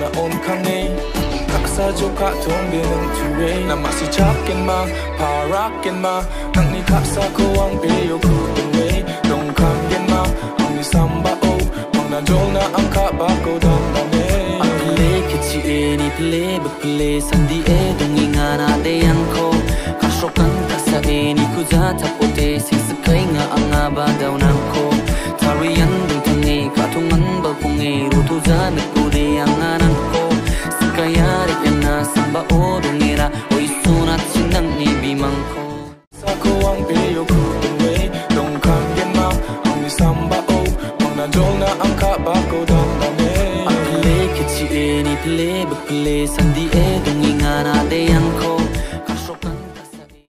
on kane kaksa joka tong benang ture na masi chakin ma parakin ma nang ni kaksa ko ang beyo ku dwe dong kan gen ma ang ni samba o mang na jong na ang ka ba ko dan da ne play kichi e ni play sandi e dong inga na de yang ko kasrokan kasa e ni kuja tapote sing sakai nga anga ba daw nang ko tarian ding tangi katungan ba kung e rutu ja na ko de anga nang ko sakaya re na samba o dong era oi sunat sinang ni bimang ko sa ko ang beyo ku dwe dong kan gen ma ang ni samba o mang na jong na ang ka ba ko dan da ne play kichi e ni play sandi